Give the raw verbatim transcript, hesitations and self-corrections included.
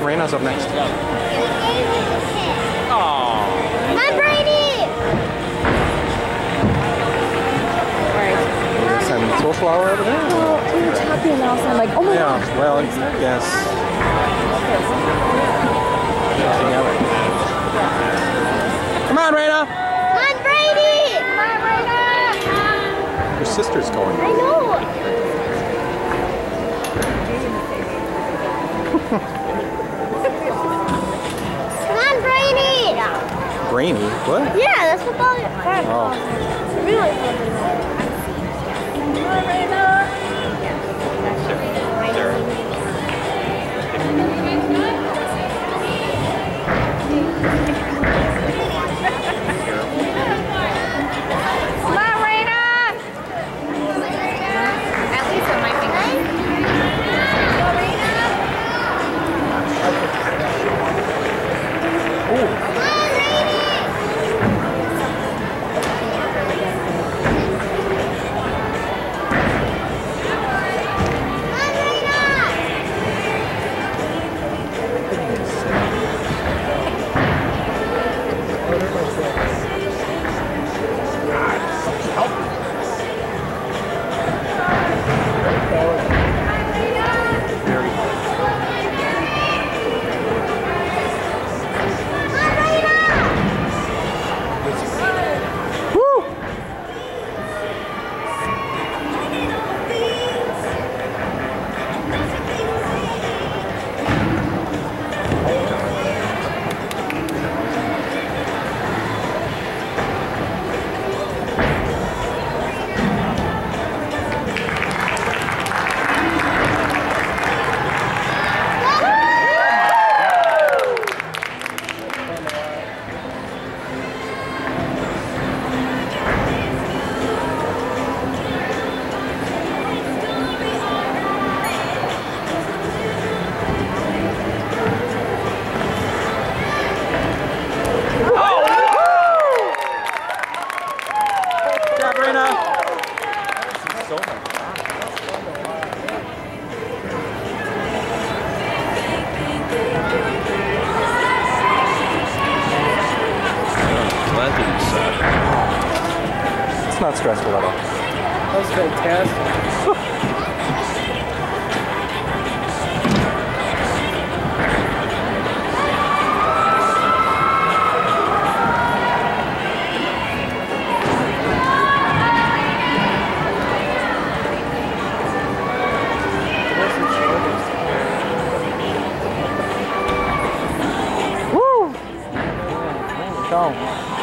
Rayna's up next. Aww. My Brady! Alright. Some social hour over there? Well, we were talking and all of a sudden, like, oh my Yeah, gosh. well, yes. Come on, Rayna! Come on, Brady! Come on, Rayna! Your sister's going. I know. Come on, Brady! Brainy? What? Yeah, that's what all your friends Oh. really fun. Come on, Rayna! Come on, Rayna! At least on my fingers. Go, Rayna! Ooh. Come on, Rayna! It's not stressful at all. That was fantastic. Woo! Go.